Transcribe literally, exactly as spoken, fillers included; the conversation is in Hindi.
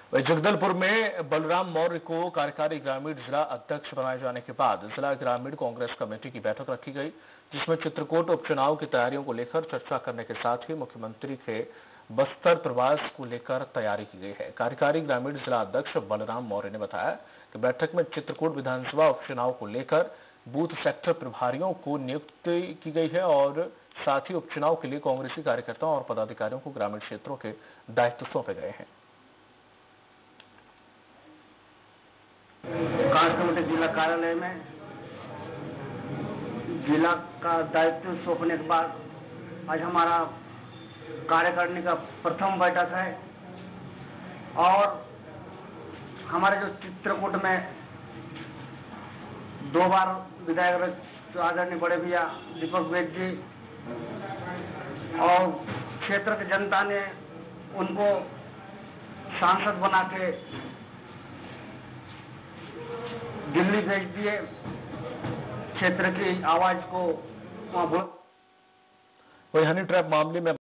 वहीं जगदलपुर में बलराम मौर्य को कार्यकारी ग्रामीण जिला अध्यक्ष बनाए जाने के बाद जिला ग्रामीण कांग्रेस कमेटी की बैठक रखी गई, जिसमें चित्रकूट उपचुनाव की तैयारियों को लेकर चर्चा करने के साथ ही मुख्यमंत्री के बस्तर प्रवास को लेकर तैयारी की गई है। कार्यकारी ग्रामीण जिला अध्यक्ष बलराम मौर्य ने बताया कि बैठक में चित्रकूट विधानसभा उपचुनाव को लेकर बूथ सेक्टर प्रभारियों को नियुक्ति की गई है और साथ ही उपचुनाव के लिए कांग्रेसी कार्यकर्ताओं और पदाधिकारियों को ग्रामीण क्षेत्रों के दायित्व सौंपे गए हैं। कांग्रेस कमेटी जिला कार्यालय में जिला का दायित्व सौंपने के बाद आज हमारा कार्यकारिणी का प्रथम बैठक है और हमारे जो चित्रकूट में दो बार विधायक जो आदरणीय बड़े भैया दीपक वैद जी और क्षेत्र की जनता ने उनको सांसद बना के दिल्ली भेज दिए। क्षेत्र की आवाज को वहां वही हनी ट्रैप मामले में